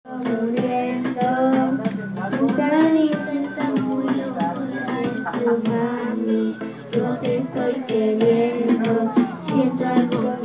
Muriendo, nunca dicen tan muy loco de eso, mami. Yo te estoy queriendo, siento algo